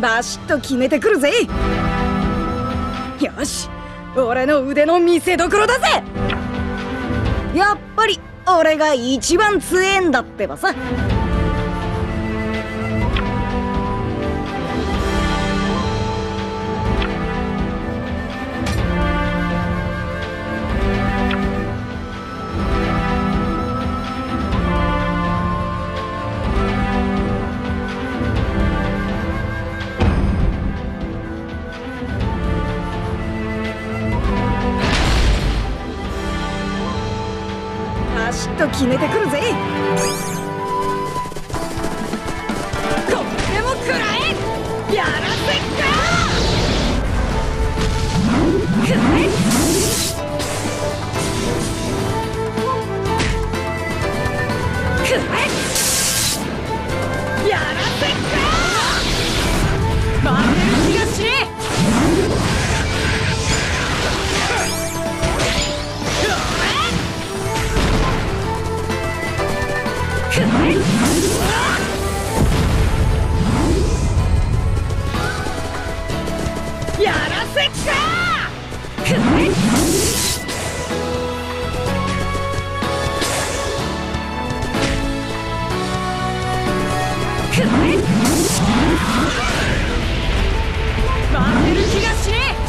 バシッと決めてくるぜ。よし、俺の腕の見せ所だぜ。やっぱり俺が一番強えんだってばさ。バシッと決めてくるぜ。これも食らえ。やらせっか。くらえ。くらえ。やらせっか。負ける気がしねえ。やらせっか。負ける気がしねえ。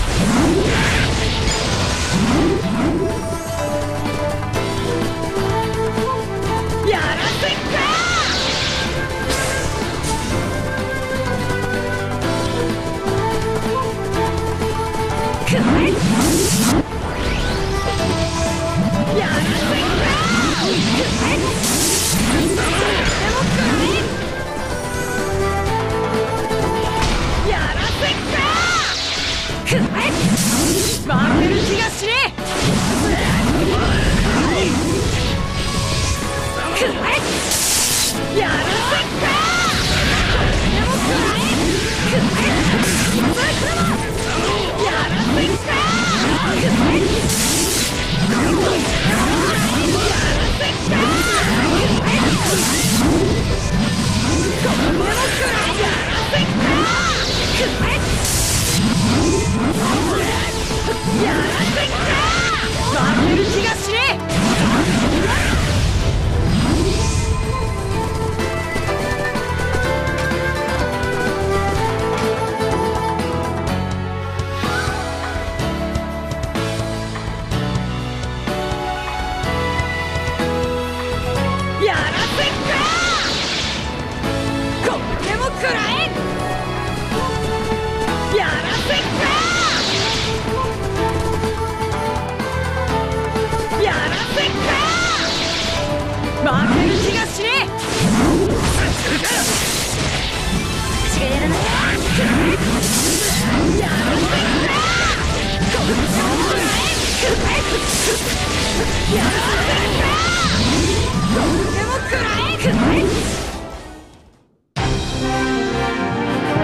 やらせっか。負ける気がしねえ。やらせっか。やらせっか。負ける気がしねえ。負ける気がしねえ。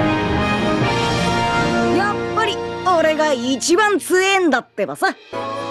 やっぱり俺が一番強えんだってばさ。